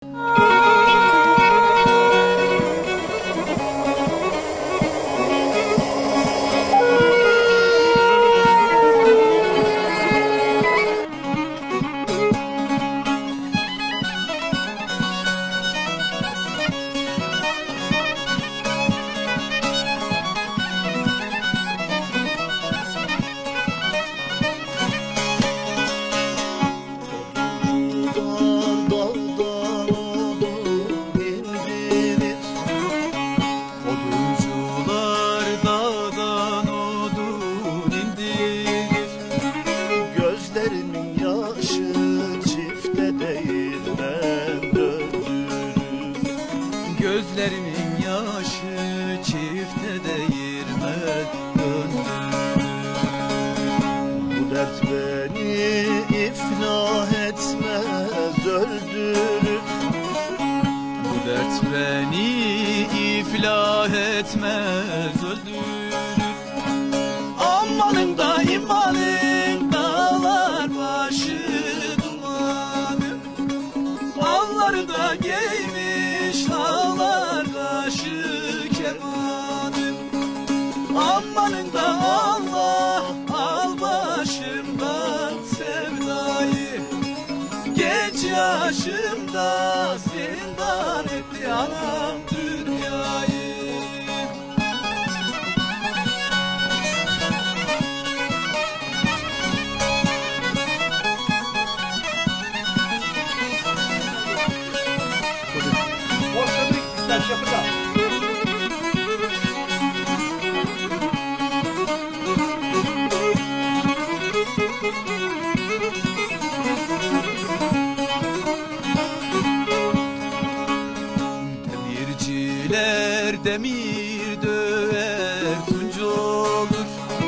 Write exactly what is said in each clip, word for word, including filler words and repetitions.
Gözlerimin yaşı çifte değirmen döndürür. Bu dert beni iflah etmez öldürür. Bu dert beni iflah etmez öldürür. Amanın da imanın dağlar başı dumanı, alları da giymiş ağlar kaşı kemanı. Amanın da Allah al başımdan sevdayı, genç yaşımda zindan etti anam dünyayı. Demirciler demir döver tuncu olur.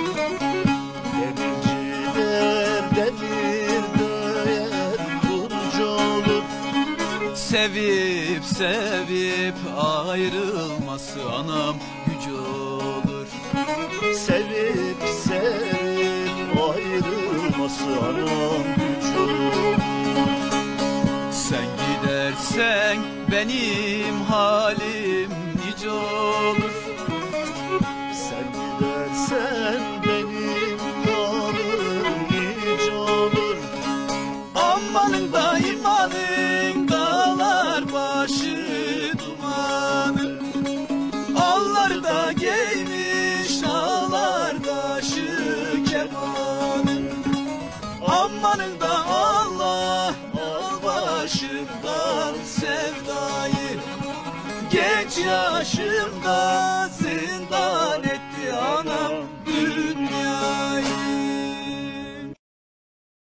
Demirciler demir döver tuncu olur. Sevip sevip ayrılması anam gücü olur. Sevip sevip ayrılması anam gücü olur. Sen gidersen benim halim nice olur. Sen gidersen benim halim nice olur. Amanın da imanın dağlar başı dumanı, allar da giymiş ağlar kaşı kemanı. Amanın da Allah al başımdan sevdayı, genç yaşımda